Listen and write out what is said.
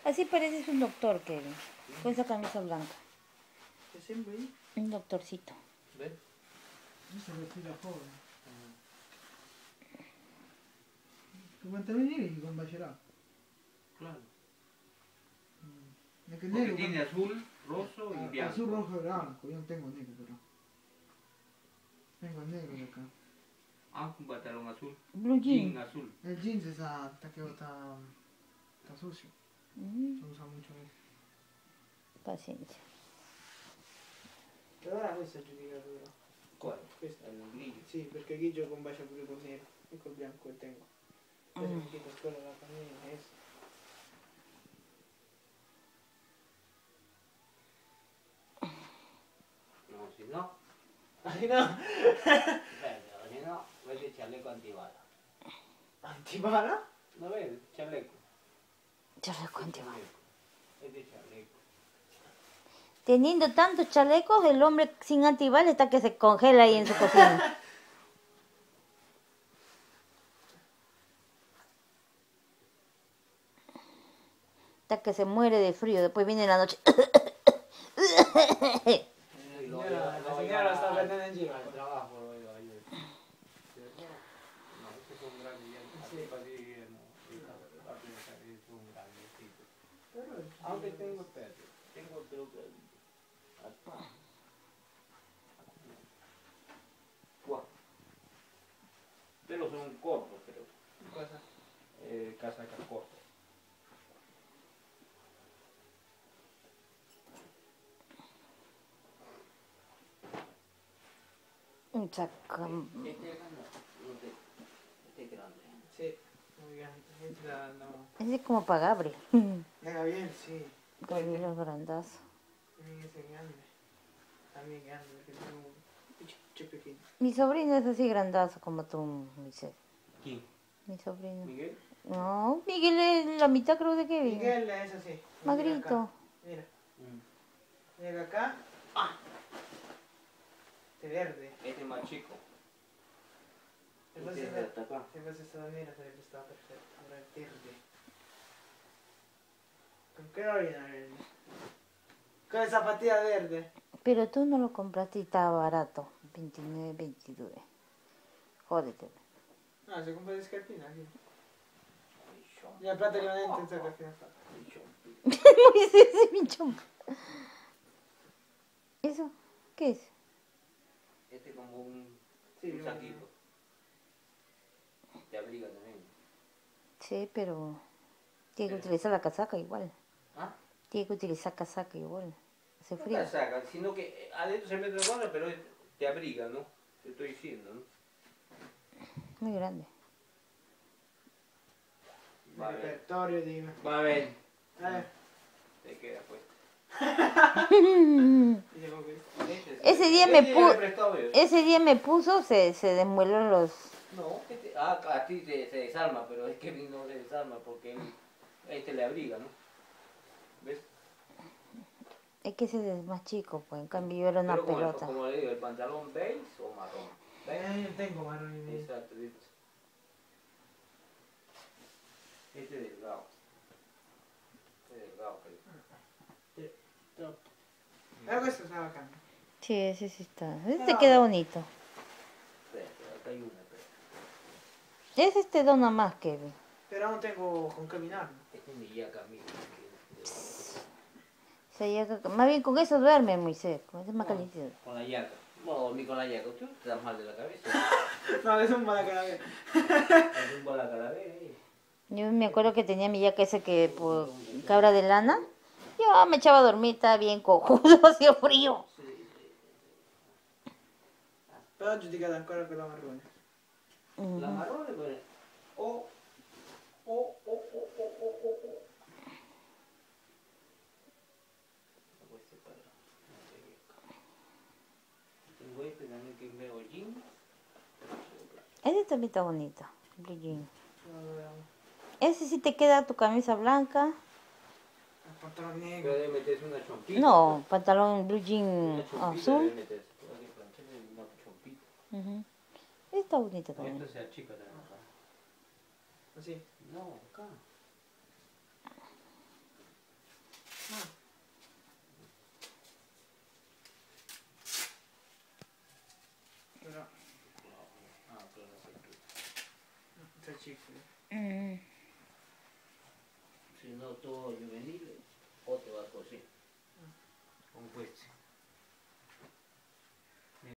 Así pareces un doctor, Kevin, con esa camisa blanca. ¿Qué siempre ahí? Un doctorcito. ¿Ves? Eso me tira joven. ¿Tú cuánto venir y con bachelor? Claro. Es que Porque negro, tiene azul, roso y blanco. azul, rojo y blanco. Yo no tengo negro, pero. Tengo negro de acá. Ah, un pantalón azul. Blue jean. Jean azul. El jeans está sucio. Se usa mucho eso. Paciencia. Però ora questo è giudicatura. ¿Cuál? Questo. El grillo. Sì, perché grigio combacia pure col nero e col bianco che tengo. Questo mi quito quello della famiglia, questo. No, si no. Ay no! Pero si no, vete chaleco antibala. Antibala? ¿No ves? Chaleco. Chaleco antibala. Vete chaleco. Teniendo tantos chalecos, el hombre sin antibalas está que se congela ahí en su cocina. Está que se muere de frío, después viene la noche. La señora lo está perdiendo en giro. Al trabajo lo iba ayer. No, estos son grandes ya. Así parece no. Va a pensar que son grandecitos. Aunque tengo, espérate, tengo creo que hasta 4. Pero son cortos, creo. Cosa? Casacas cortas. Un saco. Este es grande. Este es grande. Sì, muy grande. Este no. Ese es como para Gabriel. De Gabriel, sí. Gabriel es grandazo. También ese es grande. También grande, porque tengo un chico pequeño. Mi sobrino es así grandazo como tú, Moisés. ¿Quién? Mi sobrino. ¿Miguel? No, Miguel es la mitad creo de Kevin. Miguel es así. Magrito. Mira. Llega acá. Este verde. Este es más chico. Entonces, Este es de hasta acá. entonces esta manera se le está perfecto. Ahora el verde. ¿Con qué orina verde? Con zapatilla verde. Pero tú no lo compraste y estaba barato. 29, 22. Jódete. No, se compra de escarpina aquí. Y la plata rimanente saca al final. Moisés es mi chompa. ¿Eso? ¿Qué es? Este es como un Sí, saquito. Te abriga también. Sí, pero tiene que utilizar la casaca igual. ¿Ah? Tiene que utilizar casaca igual. Hace No frío. la saca, sino que adentro se mete cosas, pero te abriga, ¿no? Te estoy diciendo, ¿no? Muy grande. Va a ver. Repertorio, dime. Va a ver. A ver. Te queda pues. Y llegó que. Ese día ese día me puso, se desmueló los... No, a ti se desarma, pero es que no se desarma porque este le abriga, ¿no? ¿Ves? Es que ese es más chico, pues en cambio yo era una Pero pelota. como le digo, el pantalón beige o marrón. ¿Ves? Yo tengo marrón y medio. Exacto, ¿viste? Este es delgado. Este es delgado, pero... Pero questo está bacán. Sí, ese sí está. Ese te queda bonito. Espera, acá hay una, espera. Ese te dona más, Kevin. Pero aún tengo con caminar. Este es mi yaca, mira. O sea, ya, más bien con eso duerme, Moisés. Con ese es más caliente. Con la yaca. No, dormí con la yaca. Tú te das mal de la cabeza. No, es un mala calavera. Es un bola calavera ahí. Yo me acuerdo que tenía mi yaca ese que, por cabra de lana. Yo me echaba a dormir, estaba bien cojudo, hacía frío. Però ho giudicato ancora quella marrone. La marrone, pues. Oh. Tengo este también que es medio jean. Ese también está bonito, blue jean. No lo veamos. Ese sí te queda tu camisa blanca. El pantalón Pero negro. debe meterse una chompita. No, pantalón blue jean Una chompita azul. debe meterse. Hay que plancharle una chompita. Ese está bonito también. Esto se achica también acá. Así. No, acá. chicle. Mm. Si no, todo juvenil.